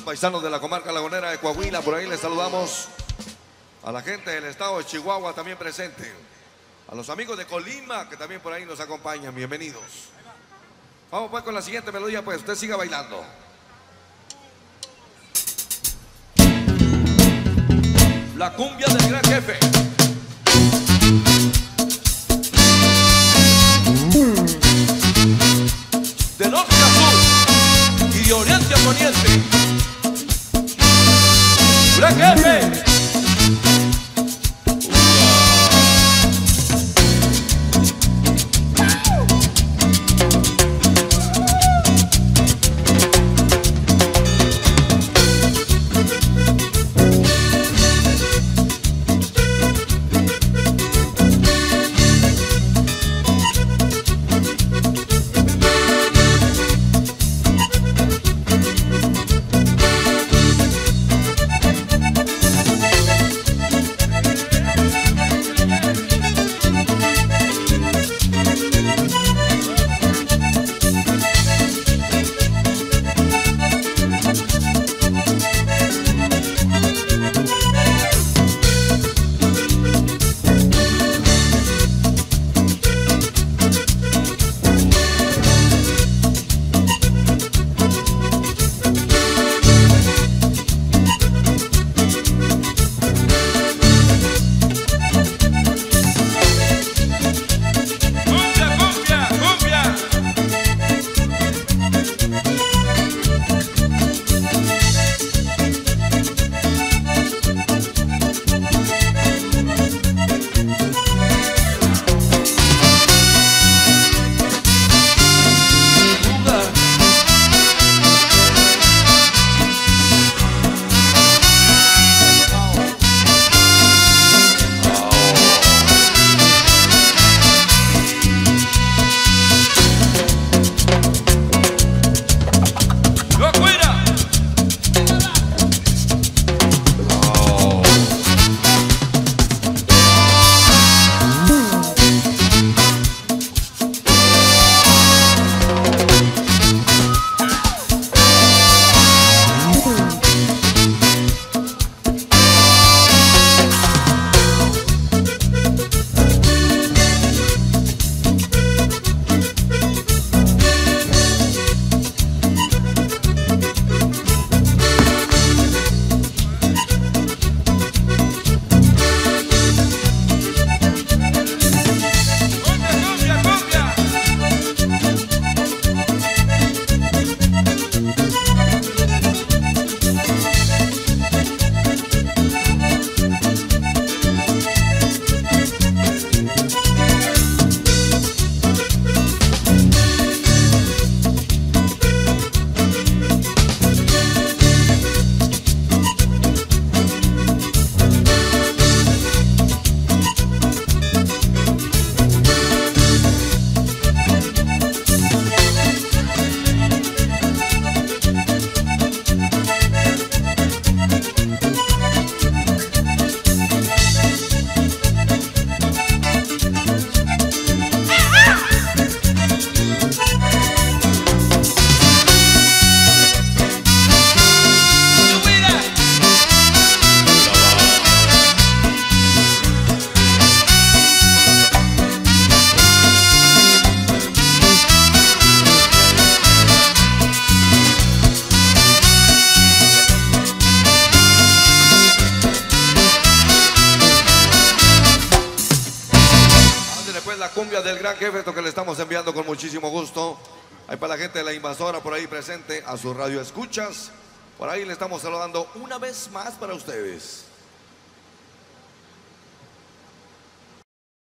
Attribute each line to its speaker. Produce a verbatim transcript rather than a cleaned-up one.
Speaker 1: paisanos de la comarca lagunera de Coahuila, por ahí les saludamos. A la gente del estado de Chihuahua también presente. A los amigos de Colima que también por ahí nos acompañan, bienvenidos. Vamos pues con la siguiente melodía, pues usted siga bailando. La cumbia del gran jefe. De norte a sur y de oriente a poniente. ¡Gran jefe! La cumbia del gran jefe, esto que le estamos enviando con muchísimo gusto. Hay para la gente de la invasora por ahí presente, a su radio escuchas. Por ahí le estamos saludando una vez más para ustedes.